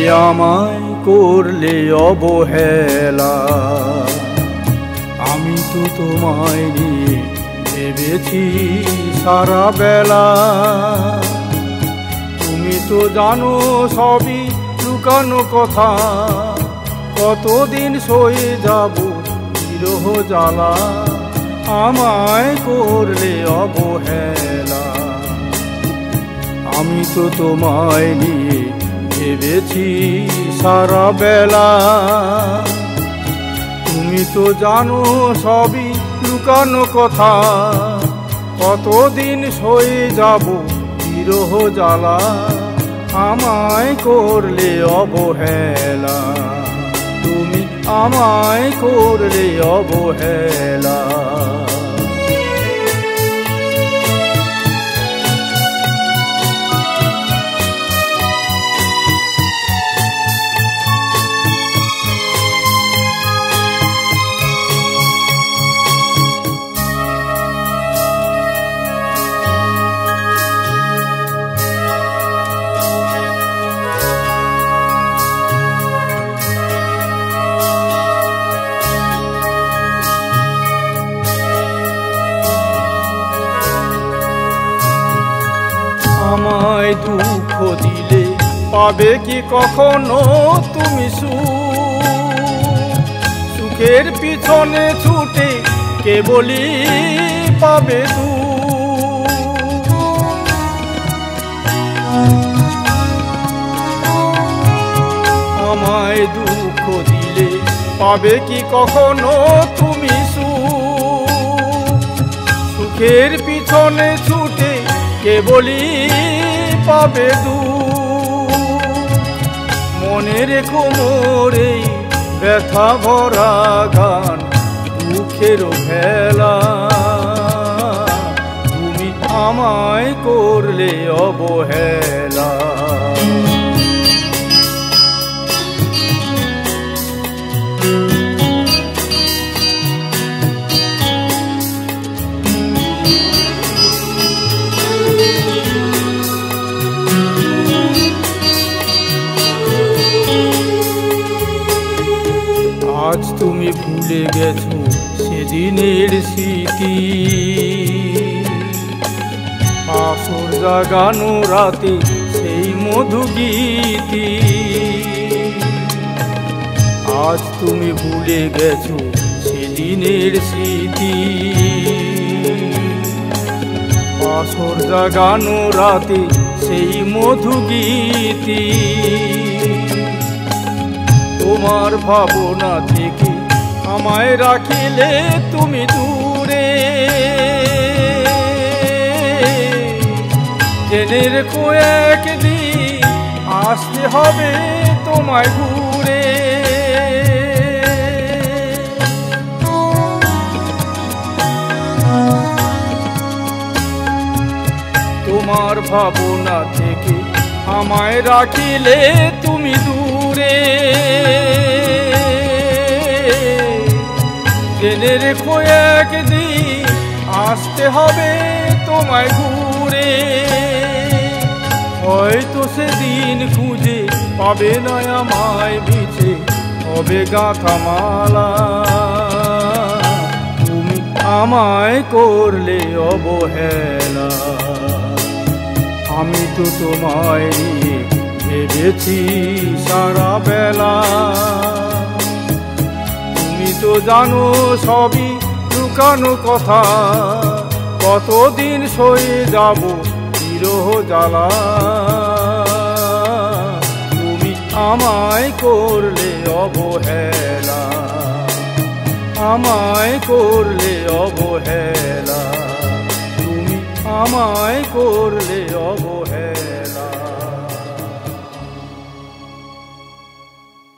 আমায় করলে অবহেলা। আমি তো তোমায় নিয়ে ভেবেছি সারা বেলা। তুমি তো জানো সবই লুকানো কথা, কতদিন সয়ে যাব বিরহ জ্বালা। আমায় করলে অবহেলা। আমি তো তোমায় নিয়ে ভেবেছি সারা বেলা। তুমি তো জানো সবই লুকানো কথা, কতদিন সয়ে যাব বিরহ জ্বালা। আমায় করলে অবহেলা। তুমি আমায় করলে অবহেলা। আমায় দুঃখ দিলে পাবে কি কখনো তুমি সুখের পিছনে ছুটে কেবলই পাবে আমায় দুঃখ দিলে পাবে কি কখনো তুমি সুখের পিছনে ছুটে কেবলই পাবে মনে রেখো মোর এই ব্যথা ভরা গান, দুঃখের ভেলা। তুমি আমায় করলে অবহেলা। আজ তুমি ভুলে গেছো সেদিনের স্মৃতি, আসর জাগানো রাতে সেই মধু গীতি। আজ তুমি ভুলে গেছো সেদিনের স্মৃতি, আসর জাগানো রাতে সেই মধু গীতি। তোমার ভাবনা থেকে আমায় রাখিলে তুমি দূরে, জেনে রেখো একদিন আসতে হবে তোমায় ঘুরে। তোমার ভাবনা থেকে আমায় রাখিলে তুমি দূরে, জেনে রেখো একদিন আসতে হবে তোমায় ঘুরে। হয়তো সেদিন খুঁজে পাবে না আমায় বিছে হবে গাঁথা মালা। তুমি আমায় করলে অবহেলা। আমি তো তোমায় নিয়ে ভেবেছি সারা বেলা। তুমি তো জানো সবই লুকানো কথা, কতদিন সয়ে যাব বিরহ জ্বালা। তুমি আমায় করলে অবহেলা। আমায় করলে অবহেলা। তুমি আমায় করলে অবহেলা।